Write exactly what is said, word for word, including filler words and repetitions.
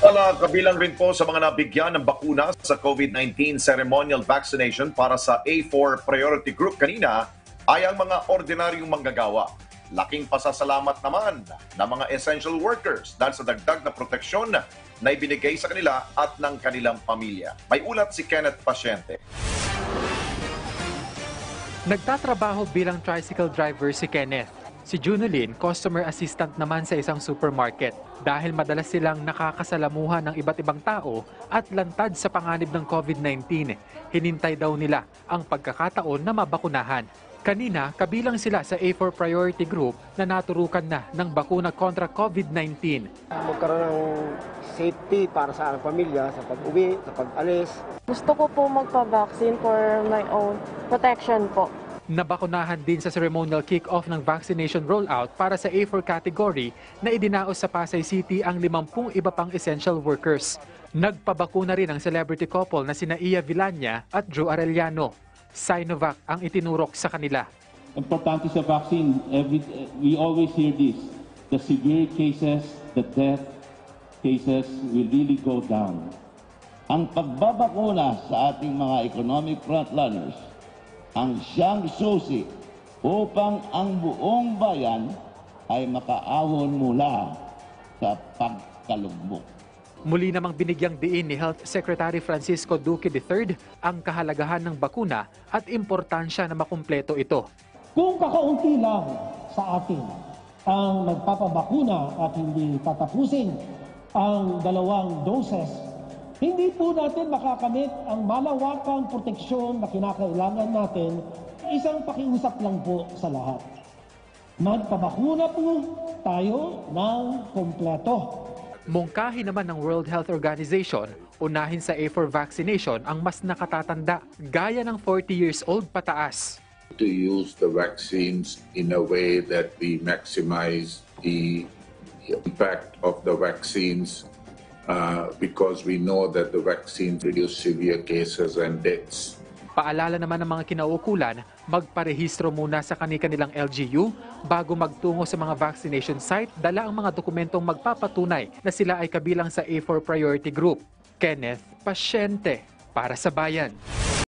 Wala, kabilang rin po sa mga nabigyan ng bakuna sa COVID nineteen ceremonial vaccination para sa A four priority group kanina ay ang mga ordinaryong manggagawa. Laking pasasalamat naman ng mga essential workers dahil sa dagdag na proteksyon na ibinigay sa kanila at ng kanilang pamilya. May ulat si Kenneth Pasyente. Nagtatrabaho bilang tricycle driver si Kenneth. Si Junilyn, customer assistant naman sa isang supermarket. Dahil madalas silang nakakasalamuhan ng iba't ibang tao at lantad sa panganib ng COVID nineteen, hinintay daw nila ang pagkakataon na mabakunahan. Kanina, kabilang sila sa A four priority group na naturukan na ng bakuna kontra COVID nineteen. Magkaroon ng safety para sa aking pamilya sa pag-uwi, sa pag-alis. Gusto ko po magpa-vaccine for my own protection po. Nabakunahan din sa ceremonial kick-off ng vaccination rollout para sa A four category na idinaos sa Pasay City ang limampung iba pang essential workers. Nagpabakuna rin ang celebrity couple na sina Iya Villania at Drew Arellano. Sinovac ang itinurok sa kanila. Importante sa vaccine, every, we always hear this, the severe cases, the death cases will really go down. Ang pagbabakuna sa ating mga economic frontrunners ang siyang susi upang ang buong bayan ay makaahon mula sa pagkalugmok. Muli namang binigyang diin ni Health Secretary Francisco Duque the third ang kahalagahan ng bakuna at importansya na makumpleto ito. Kung kakaunti lang sa atin ang magpapabakuna at hindi tatapusin ang dalawang doses, hindi po natin makakamit ang malawakang proteksyon na kinakailangan natin. Isang pakiusap lang po sa lahat. Magpabakuna po tayo ng kompleto. Mungkahi naman ng World Health Organization, unahin sa A four vaccination ang mas nakatatanda, gaya ng forty years old pataas. To use the vaccines in a way that we maximize the impact of the vaccines uh, because we know that the vaccines reduce severe cases and deaths. Paalala naman ng mga kinauukulan, magparehistro muna sa kani-kanilang L G U bago magtungo sa mga vaccination site, dala ang mga dokumentong magpapatunay na sila ay kabilang sa A four priority group. Kenneth Pasyente, para sa Bayan.